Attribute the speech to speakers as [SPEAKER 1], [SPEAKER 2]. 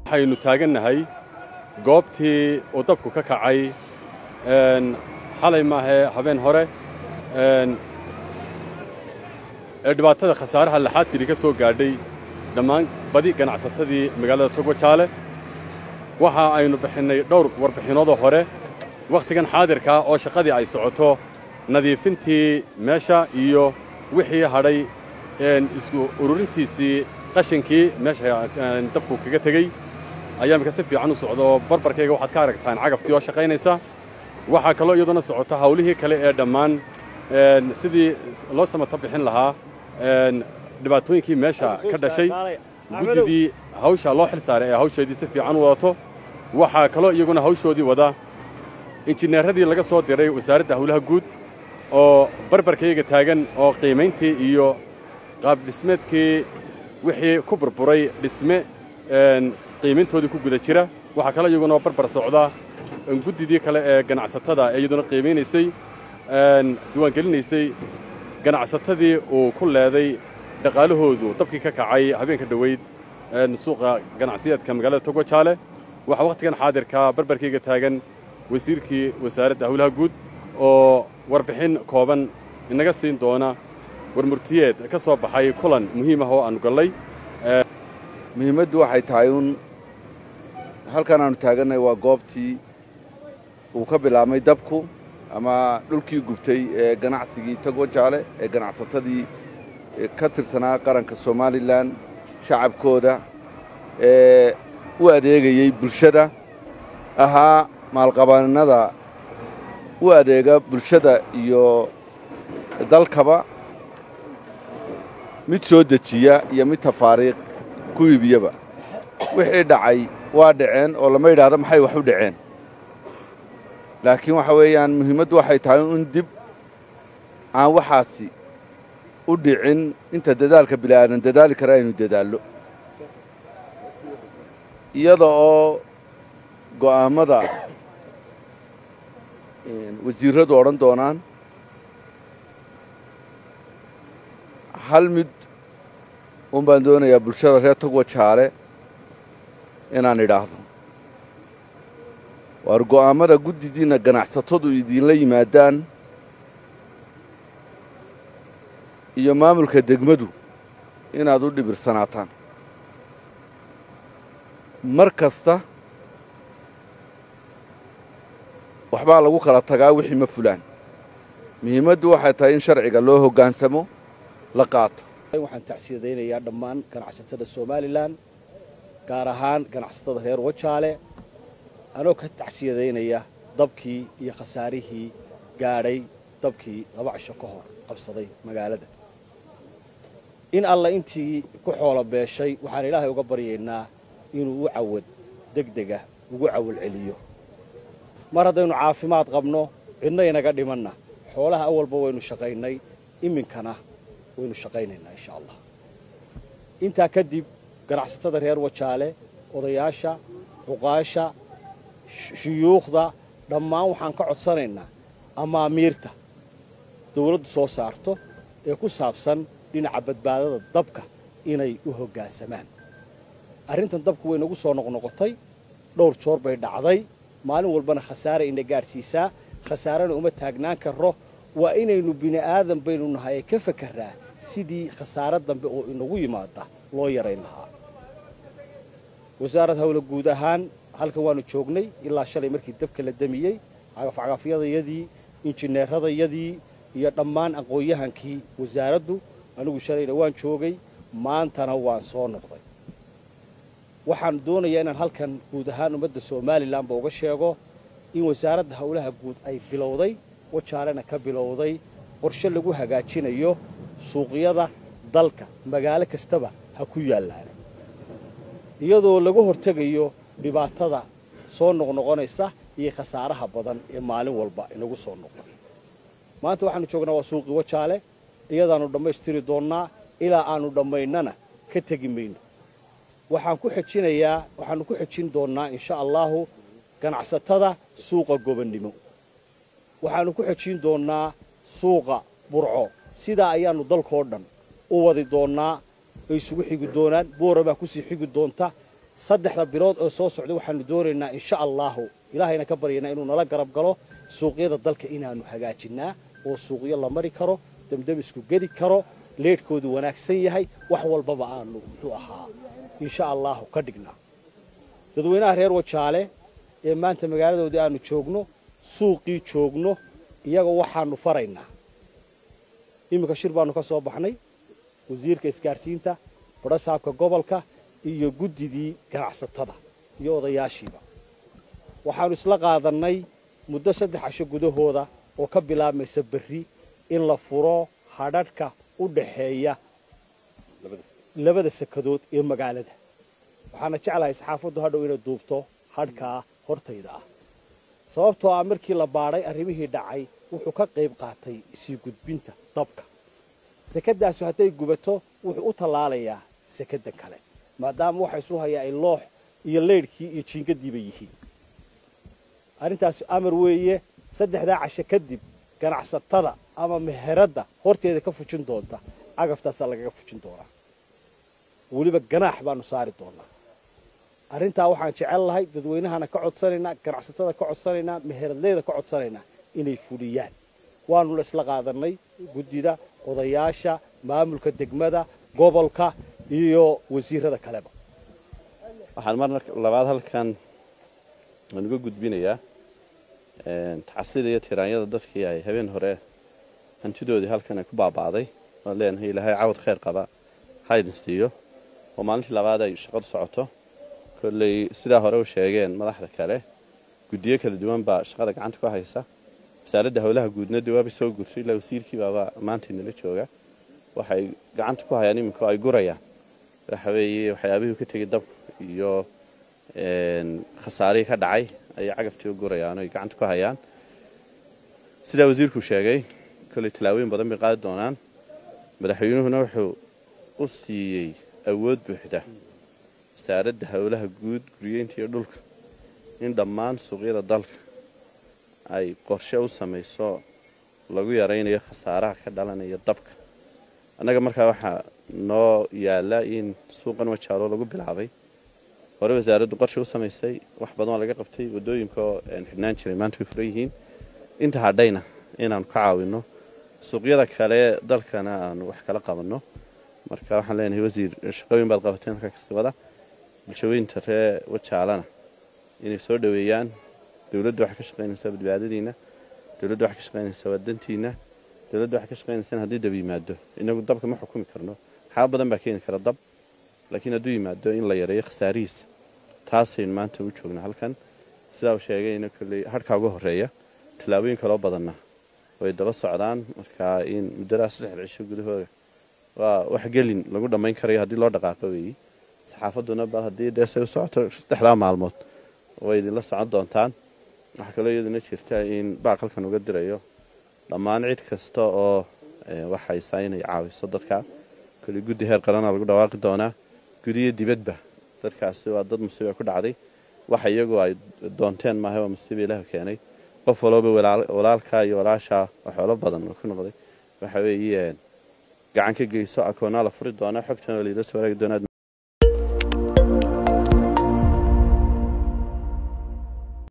[SPEAKER 1] waxaynu taagannahay goobtii uu dabku ka kacay xalay maahe habeen hore ee dhibaatada khasaaraha laxaadkii ka soo gaadhay dhammaan badi ganacsatadii magaalada Togwajaale waxa aynu bixinay dhowr warbixinood hore waqtigan xaadirka oo shaqadii ay socoto nadiifintii meesha iyo wixii hadhay isku ururintiisii qashinkii meesha dabku kaga tagay ayaa markaa si fiican u socdo barbarkayga waxaad ka aragtaan cagaftii oo shaqaynaysa waxa kale iyaduna socota hawlihii kale ee dhammaan sidii loo samata bixin lahaa dhibaatooyinkii meesha ka dhashay guddidii hawsha loo xil saaray ee hawsheedii si fiican u wadato waxa kale iyaguna hawshoodii wada injineeradii laga soo diray wasaaradda hawlaha guud oo barbarkayga taagan oo qiimayntii iyo qaab dhismeedkii wixii ku burburay dhisme qiimayntoodii ku guda jira waxa kale iyaguna barbar socda guddidii kale ee ganacsatada ee iyaduna qiimaynaysay diiwaangelinaysay ganacsatadii uu ku leeday dhaqaalahoodu dabkii ka kacay habeenka dhoweyd suuqa ganacsiyeedka magaalada Togwajaale waxa waqtigan xaadirka barbarkayga taagan wasiirkii wasaaradda hawlaha guud oo warbixin kooban inaga siin doona warmurtiyeed ka soo baxay kulan muhiim ah oo aanu galay
[SPEAKER 2] muhiimaddu waxay tahay halkan aanu taaganay waa goobtii uu ka bilaabmay dabku ama dhulkii gubtay ee ganacsigii Togwajaale ee ganacsatadii ka tirsanaa qaranka Soomaaliland shacabkooda u adeegayay bulshada ahaa maalqabanada u adeega bulshada iyo dalkaba mid soo dejiya iyo mid tafaariiq ku iibiyaba wixii dhacay waa dhaceen oo lama yidhaahdo maxay wax u dhaceen laakiin waxa weeyaan muhiimaddu waxay tahay in dib aan waxaasi u dhicin inta dadaalka bilaadan dadaali kara inuu dadaallo iyada oo go'aamada wasiirradu odhan doonaan hal mid baan doonayaa bulshada reer Togwajaale inaan idhaahdo waar go'aamada guddidiina ganacsatadu idinla yimaadaan iyo maamulka degmadu inaad u dhibirsanaataan mar kasta waxbaa lagu kala tagaa wixii ma fulaan muhiimaddu waxay tahay in sharciga loo hoggaansamo la qaato
[SPEAKER 3] waxaan tacsiyadaynayaa dhammaan ganacsatada Soomaaliland gaar ahaan ganacsatada reer Wajaale anoo ka tacsiyadaynaya dabkii iyo khasaarihii gaadhay dabkii 2 cisho ka hor qabsaday magaalada in alla intii ku xoolo beeshay waxaan Ilaahay uga baryaynaa inuu u cawad degdega ugu cawal celiyo mar haddaynu caafimaad qabno cidna inaga dhimanna xoolaha awalba waynu shaqaynay iminkana waynu shaqaynaynaa insha Allah inta kadib ganacsatada reer Wajaale odayaasha uqaasha shuyuukhda dhammaan waxaan ka codsanaynaa amaamiirta dawladdu soo saarto ee ku saabsan dhinaca badbaadada dabka inay u hoggaansamaan arrintan dabku way nagu soo noqnoqotay dhowr joor bay dhacday maalin walbana khasaare ina gaarsiisaa khasaarana uma taagnaan karo waa inaynu bini aadan baynu nahay ka fakaraa sidii khasaare dambe oo inagu yimaada loo yareyn lahaa wasaaradda hawlaha guud ahaan halkan waanu joognay ilaa shalay markii dabka la damiyay cagafyadayadii injineeradayadii iyo dhammaan aqoon-yahankii wasaaraddu anigu shalayna waan joogay maantana waan soo noqday waxaan doonayaa inaan halkan guud ahaan ummadda Soomaaliland ba uga sheego in wasaaradda hawlaha guud ay bilowday Wajaalena ka bilowday qorshe lagu hagaajinayo suuqyada dalka magaalo kastaba ha ku yaalaan iyadoo lagu hortagayo dhibaatada soo noqnoqonaysa iyo khasaaraha badan ee maalin walba inagu soo noqon maanta waxaanu joognaa waa suuqi Wajaale iyadaanu dhameystiri doonaa ilaa aanu dhameynana ka tagi mayno waxaanu ku xijin doonaa insha Allah ganacsatada suuqa gobonnimo waxaanu ku xijin doonaa suuqa Burco sida ayaanu dalkoo dhan u wadi doonaa ay isugu xigi doonaan Boorama ku sii xigi doonta saddexda bilood oo soo socda waxaanu doonaynaa insha allahu ilaahayna ka baryaynaa inuu nala garab galo suuqyada dalka inaanu hagaajinaa oo suuqyo la mari karo damdamisku geli karo leedhkoodu wanaagsan yahay wax walbaba aanu muxuu ahaa insha allahu ka dhignaa dadweynaha reer Wajaale ee maanta magaaladoodii aanu joogno suuqii joogno iyaga waxaanu faraynaa imika shir baanu ka soo baxnay wasiirka isgaarsiinta barasaabka gobolka iyo guddidii ganacsatada iyo odayaashiiba waxaanu isla qaadanay muddo 3 casho gudahooda oo ka bilaabmaysa berri in la furo hadhadhka u dhaxeeya labada sakadood ee magaalada waxaana jeclahay saxaafaddu hadhow inay duubto hadhkaa hortayda ah sababtoo ah markii la baadhay arrimihii dhacay wuxuu ka qayb qaatay sii gudbinta dabka sakadaasu hadday gubato wuxuu u tallaalayaa sakada kale maadaama waxa isu hayaa ay loox iyo leedhkii iyo jiingadiiba yihiin arrintaasi amar weeye 3 casho kadib ganacsatada ama meherada horteeda ka fujin doonta cagaftaas lagaga fujin doonaa waliba ganaax baanu saari doonaa arrintaa waxaan jecel lahay dadweynahana ka codsanaynaa ganacsatada ka codsanaynaa meheradleeda ka codsanaynaa inay fuliyaan waanu la isla qaadanay guddida odayaasha maamulka degmada gobolka iyo wasiirada kaleba
[SPEAKER 4] waxaan mar labaad halkan aan uga gudbinayaa tacasida iyo tiraanyada dadkii ay habeen hore hantidoodii halkan ay ku baabaaday oo leenahay ilaahay cawd khayr qaba haydin siiyo oo maalintii labaad ay shaqadu socoto kolley sidaa hore u sheegeen madaxda kale guddiyo kala duwan baa shaqada gacanta ku haysa wasaaradda howlaha guudna waaba soo gursay ilaa wasiirkii baaba maanta inala jooga waxay gacanta ku hayaan iminka ay gurayaan waxa weeye waxyaabihii ka tegay dab iyo khasaarihii ka dhacay ayay cagaftii u gurayaan oo ay gacanta ku hayaan sidaa wasiirku sheegay kolley tallaabooyin badan bay qaadi doonaan madaxweynuhuna wuxuu u siiyey awood buuxda wasaaradda howlaha guud guryeynta iyo dhulka in dhammaan suuqyada dalka ay qorshe u samayso lagu yaraynayo khasaaraha ka dhalanaya dabka annaga markaa waxaa noo yaala in suuqan Wajaale lagu bilaabay hore wasaaraddu qorshe u samaysay wax badan oo laga qabtay wadooyinka xidhnaan jiray maanta way furan yihiin inta hadhayna inaan ka caawino suuqyada kale dalkana aan wax kala qabanno marka waxaan leenahay wasiir shaqooyin baad qabateen halka kasii wada bulshooyinka reer Wajaalana inay soo dhaweeyaan dawladdu wax ka shaqeynaysa badbaadadiina dawladdu wax ka shaqeynaysa wadantiina dawladdu wax ka shaqeynaysa haddii dab yimaado inagu dabka ma xukumi karno waxa badan baa keeni kara dab laakiin hadduu yimaado in la yareeyo khasaarihiisa taasaynu maanta u joognaa halkan sidaa uu sheegayna kolley hadhkaa ugu horeeya tallaabooyin kaloo badanna way daba socdaan markaa in muddadaas 3 cisho gudahooda waa wax gelin lagu dhammayn karayo haddii loo dhaqaaqo weeyi saxaafadduna bal haddii deesay u socoto 3 maalmood way idinla socon doontaan waxaa kaloo iyaduna jirta in baaqalkan uga dirayo dhammaan cid kasta oo waxaysaa inay caawiso dadka kolley guddi heer qaranna lagu dhawaaqi doonaa gudiyo dibadba dadkaasi waa dad musiibo ku dhacday waxa iyagu ay doonteen maaha waa musiibo Ilaahay keenay qof walba walaalka iyo walaasha xoolo badan oo ku noqday waxa weeye gacan ka geyso akoona la furi doona xogtan oo la soo wareegi doona